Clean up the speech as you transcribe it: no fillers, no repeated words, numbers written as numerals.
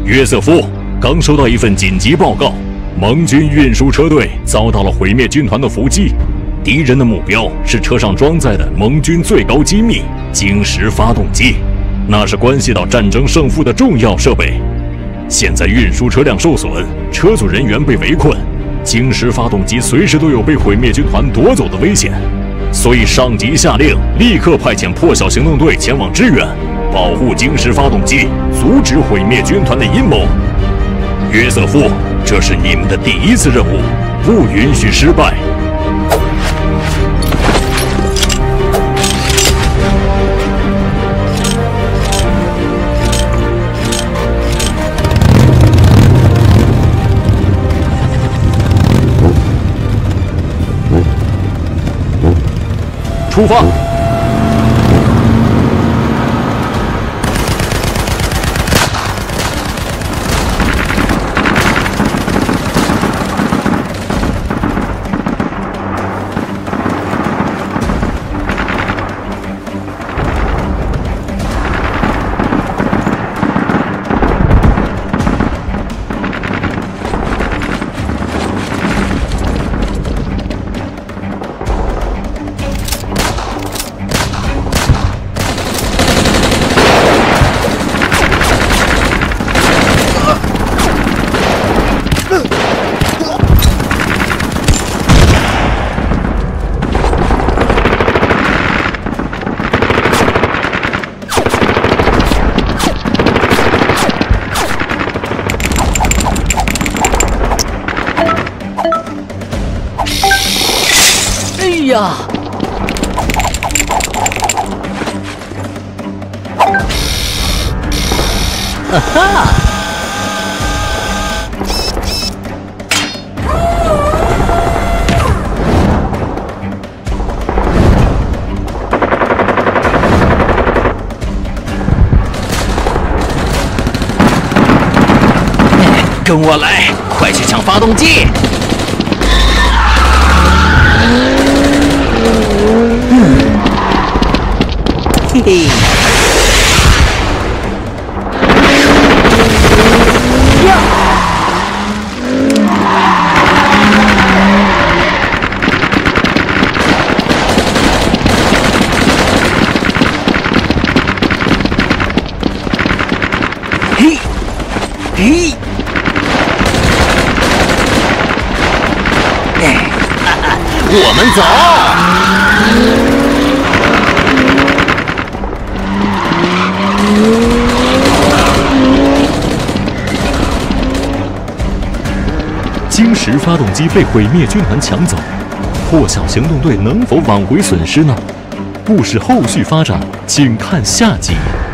约瑟夫，刚收到一份紧急报告，盟军运输车队遭到了毁灭军团的伏击，敌人的目标是车上装载的盟军最高机密晶石发动机，那是关系到战争胜负的重要设备。现在运输车辆受损，车组人员被围困，晶石发动机随时都有被毁灭军团夺走的危险，所以上级下令立刻派遣破晓行动队前往支援，保护晶石发动机，阻止毁灭军团的阴谋。约瑟夫，这是你们的第一次任务，不允许失败。出发！ 呀！啊哈！ 跟我来，快去抢发动机！嘿嘿。呀！嘿，嘿。我们走。 晶石发动机被毁灭军团抢走，破晓行动队能否挽回损失呢？故事后续发展，请看下集。